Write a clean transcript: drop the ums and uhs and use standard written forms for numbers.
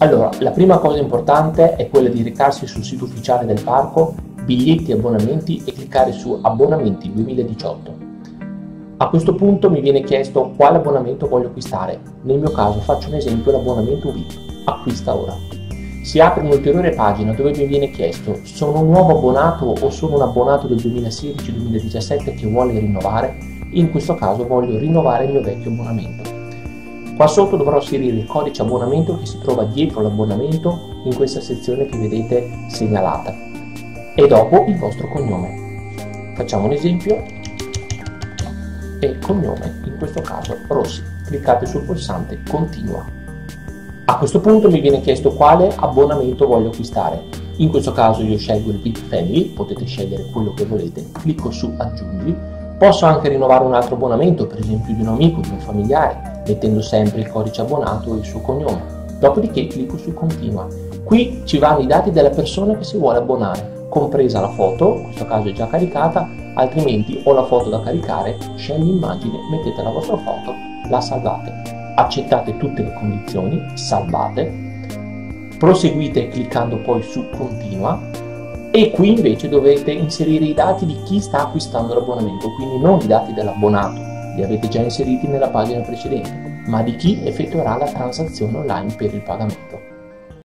Allora, la prima cosa importante è quella di recarsi sul sito ufficiale del parco, biglietti e abbonamenti e cliccare su abbonamenti 2018. A questo punto mi viene chiesto quale abbonamento voglio acquistare. Nel mio caso faccio un esempio, l'abbonamento VIP. Acquista ora. Si apre un'ulteriore pagina dove mi viene chiesto: sono un nuovo abbonato o sono un abbonato del 2016-2017 che vuole rinnovare? In questo caso voglio rinnovare il mio vecchio abbonamento. Qua sotto dovrò inserire il codice abbonamento che si trova dietro l'abbonamento in questa sezione che vedete segnalata e dopo il vostro cognome. Facciamo un esempio e cognome, in questo caso Rossi. Cliccate sul pulsante continua. A questo punto mi viene chiesto quale abbonamento voglio acquistare. In questo caso io scelgo il VIP Family, potete scegliere quello che volete, clicco su aggiungi. Posso anche rinnovare un altro abbonamento, per esempio di un amico, di un familiare, mettendo sempre il codice abbonato e il suo cognome. Dopodiché clicco su continua. Qui ci vanno i dati della persona che si vuole abbonare, compresa la foto, in questo caso è già caricata, altrimenti ho la foto da caricare, scegli immagine, mettete la vostra foto, la salvate. Accettate tutte le condizioni, salvate, proseguite cliccando poi su continua e qui invece dovete inserire i dati di chi sta acquistando l'abbonamento, quindi non i dati dell'abbonato, li avete già inseriti nella pagina precedente, ma di chi effettuerà la transazione online per il pagamento.